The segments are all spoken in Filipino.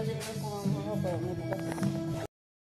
Balik ako ang mga pangit.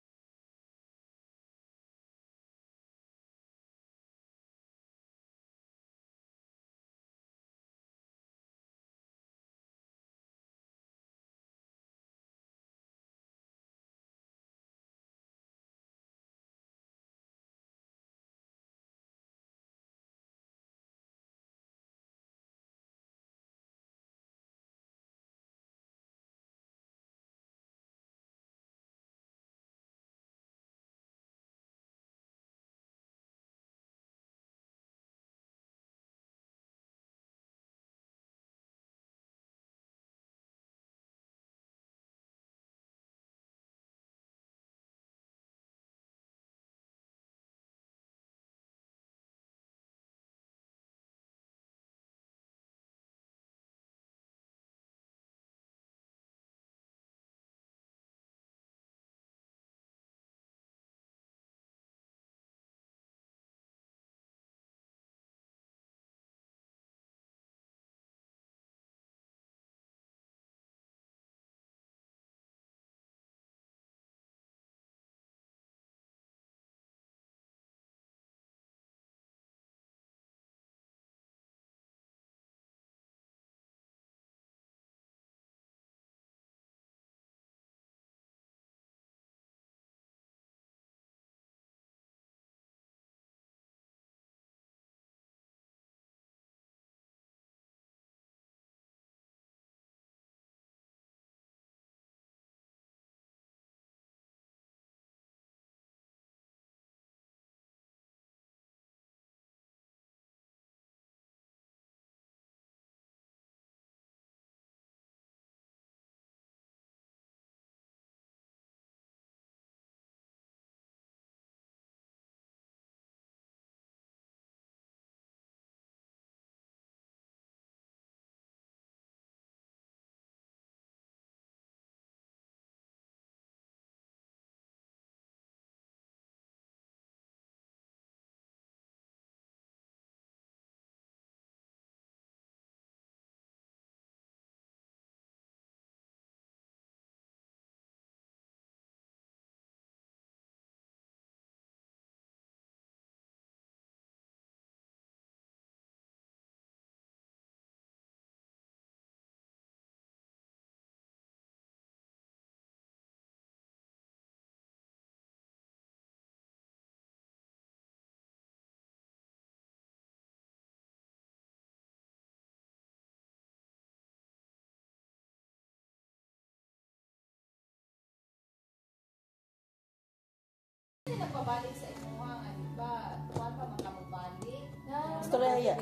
Hindi nagpabalik sa imuha nga, di ba? Kuan pa man ka mabalik. Storya.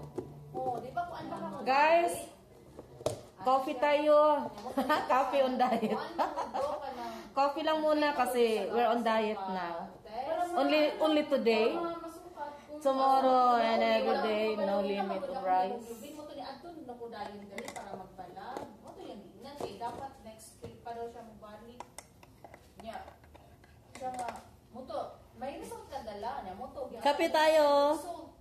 Oo, di ba kuan pa ka mabalik? Guys, coffee tayo. Coffee on diet. Coffee lang muna kasi we're on diet now. Only today. Tomorrow and every day, no limit of rice. Mo to ni Anton na ko dayon gali para magbalag. Mo to yung ingat eh. Dapat next week pa daw siya magbalik. Nya. Siya nga moto, may isang kadala niya moto. Kape tayo.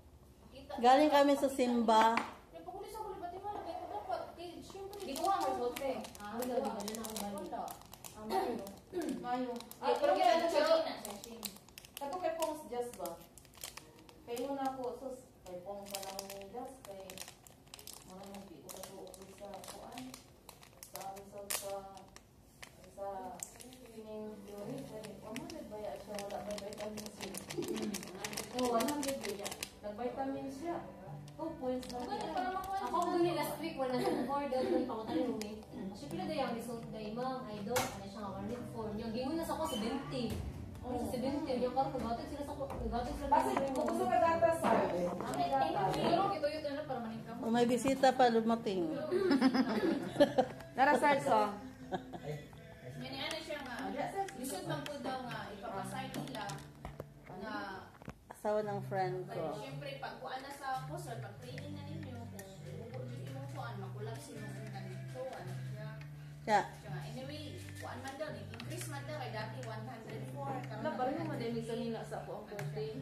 Galing kami sa Simba. Pagkulis ako libati mo lagay ko dapat. Siyempre. Di ko ang resulte. Wala na ako balik. Mayo. Pero kaya na siya. Kato kay Pong's Just ba? Kaya mo na ako, sus, kay Pong pa lang yung Just, kay mga nang di ko katuok sa kuan. Sa pining theory, kay 100 ba ya siya, wala ba vitamin C? Oo, 100 ba ya. Nag-vitamin siya. 2 points na siya. Ako gani last week, 104 daw yung pangutan ng roommate. Kasi pila daw yung result na imang idol, ano siya nga 104. Yung gingon na sa ako, 70. Sa 70, yung parang kagatin sila sa kagatin sila. Kasi kung gusto ka data sa Pero ito yun na para maningkam. may bisita pa lumating. Dara sa so. Yan ano siya nga. Lisod man po daw nga ipapasay nila na Asawa ng friend ko. siyempre pag kuan na sa poster, pag training na ninyo, kung imong kuan makulab sino kung ganito, ano siya. Yeah. Anyway, kuan man daw, increase man daw kay dati 104. Na bari mo mademig sa nila sa ako ang coffee.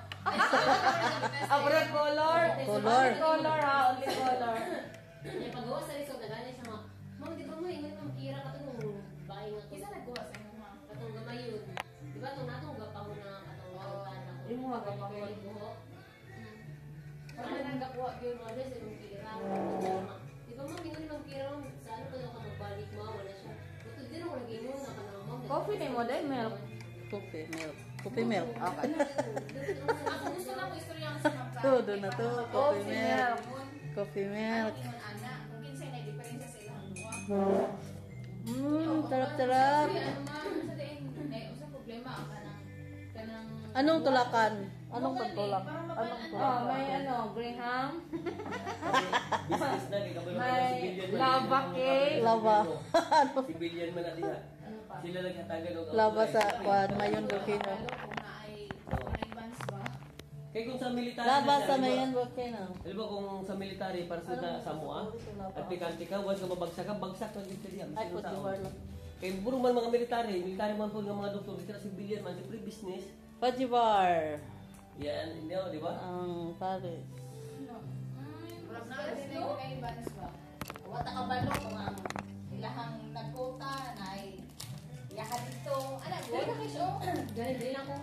Abroad color. Color. Color ha, only color. Yung pagawa sa result na gani siya nga, Ma'am, di ba mo ingat ng kira ka ito nung bahay nga to. Isa nagkuha sa inyo ha. Katong gamay yun. Di ba itong natong gapaho na katong kalutan na to? Yung mga gapaho. Yung buho. Wala nang gakuha yun. Wala sa itong kira. Di ba ma'am, hindi naman kira ma'am. Saan pa daw ka magbalik mo? Wala siya. Ito din ako nag-ingon na ka na ma'am. Coffee ni mo, dahil milk. Coffee milk. Coffee milk. Okay. Ako gusto lang ko istorya ang sinapra. Todo na to. Coffee Coffee milk. milk. Coffee Ano milk. ingon ana? Kung kinsay na diferensya sa ilang duwa. Sarap-sarap. Kasi ano ma'am, sa din, usang problema ang kanang Anong tulakan? Anong pagtulak? Parang Anong mapaan- tulak? Oh, may ano, Graham. Business na kay kabalo May si Billion man. lava cake. Lava. Si Billion man na diha. Ano pa? Sila lang hatagan og Lava sa kwan. Mayon volcano. Lalo kung naay bands ba? Kay kung sa military Lava na siya, sa di ba? Mayon volcano. Di ba kung sa military para sa Samoa at pikanti ka, once ka mabagsak ka, bagsak ka dito diya. Ay, po, di ba? Kay puro man mga military man po ng mga doktor, dito si Billion man, si pre-business. Pajibar. Yan, hindi ako, di ba? Ang pare. Murag na din ay kay bands ba? Wata ka balo kung ang ilahang nagkota na ay yakan dito. Ano, wala kay show. Ganun din ako.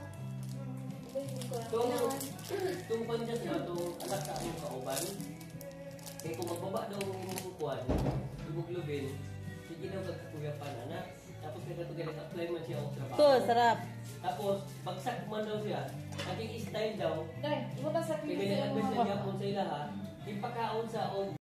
Tung panjas na, tung anak sa among kauban. Kaya kung magbaba daw yung kuwan, lubog-lubin, sige daw kagkuyapan, anak. Tapos kaya ito ganit, apply man siya ang trabaho. Ito, sarap. Tapos, bagsak man daw siya, naging style daw, Dai, iba ba sa kaya may nag-advise na niya po sa ilaha, ipakaon sa